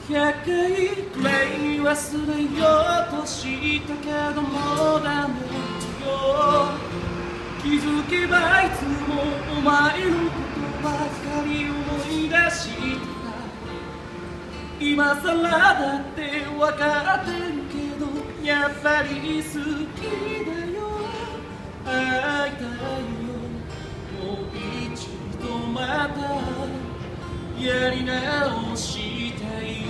100回くらい忘れようとしたけどもうダメよ。気づけばいつもお前のことばかり思い出してた。今さらだって分かってるけどやっぱり好きだよ。会いたいよ、もう一度またやり直したい。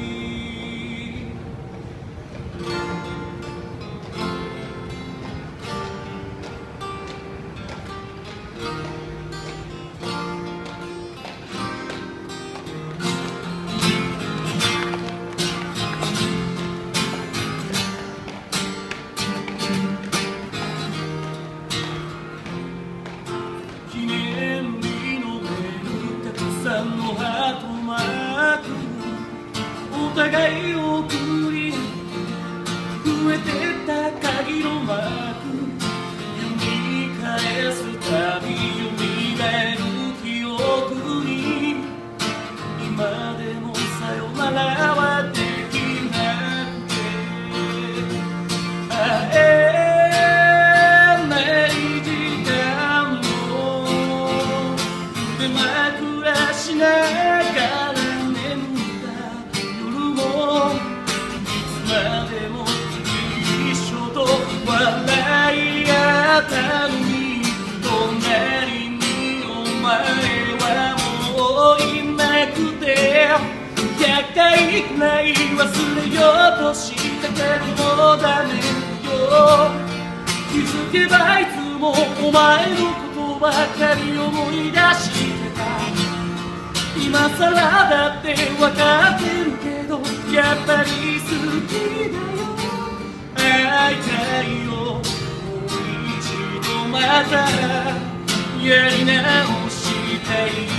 記念日のメールたくさんのハートマーク、お互いを送り増えてった鍵のマーク、読み返すたびよみがえる記憶に今でもさよならはできなくて、会えない時間も腕枕しながら眠った夜もいつまでも一緒と笑い合ったのに隣にお前はもういなくて、100回くらい忘れようとしたけどもうダメよ。気づけばいつもお前のことばかり思い出してた。今さらだって分かってるけどやっぱり好きだよ。会いたいよ、もう一度またやり直したい。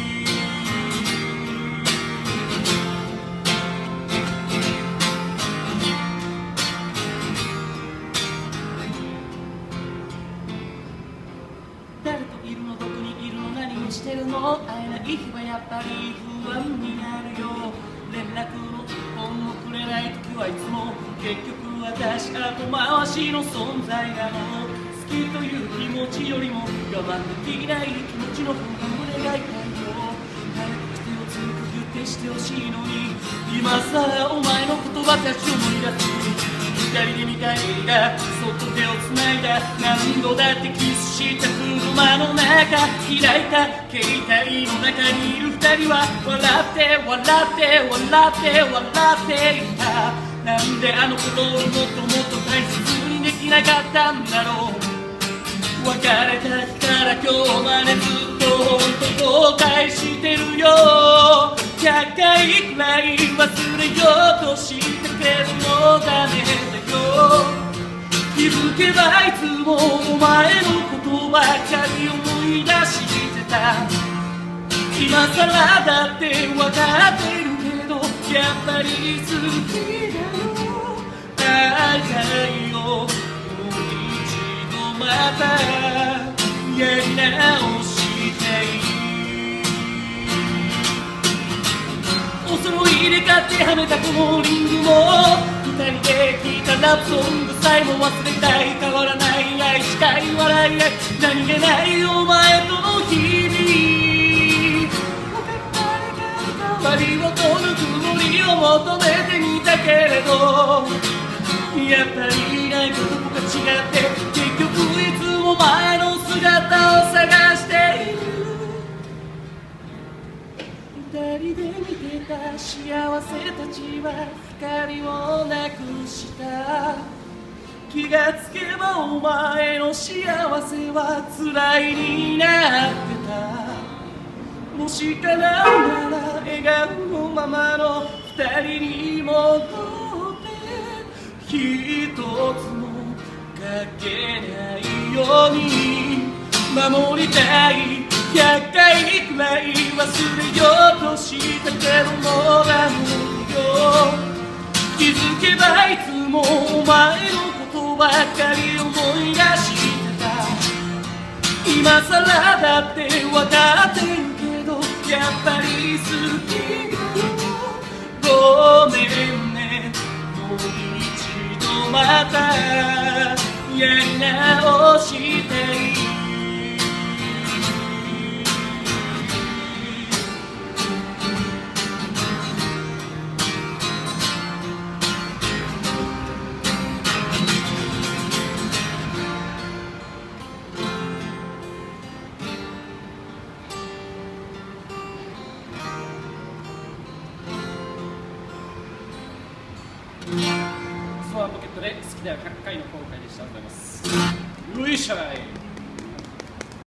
誰といるの、どこにいるの、何をしてるの、会えない日はやっぱり不安になるよ。連絡の一本もくれない時はいつも結局私後回しの存在なの。好きという気持ちよりも我慢できない気持ちの方が胸が痛いよ。早く手を強くギュッてしてほしいのに今さらお前の言葉たちを思い出す。二人で見た映画、そっと手をつないだ、何度だってキスした車の中、開いた携帯の中にいる二人は笑って笑って笑って笑っていた。なんであのことをもっともっと大切にできなかったんだろう。別れた日から今日までずっと本当後悔してるよ。100回くらい忘れようとしたけどもうダメだよ。気づけばいつもお前のことばかり思い出してた。今さらだって分かってるけどやっぱり好きだよ。会いたいよ、もう一度またやり直したい。お揃いで買ってはめたこのリングも二人で聴いたラブソングさえも忘れたい。変わらない愛しかい笑い合い何気ないお前との日々、代わりを取る曇りを求めてみたけれどやっぱりいないとこが違って結局いつも前の姿を探している。二人で見てた幸せたちは光をなくした。気がつけばお前の幸せは辛いになってた。もし叶うなら笑顔のままの二人に戻って一つもかけないように守りたい。100回くらい忘れようとしたけどもダメよ。気づけばいつもお前のことばかり思い出してた。今さらだって分かってるけどやっぱり好きだよ。 やり直してるスワンポケットで好きでは100回の後悔でした。ありがとうございます。よいしょい。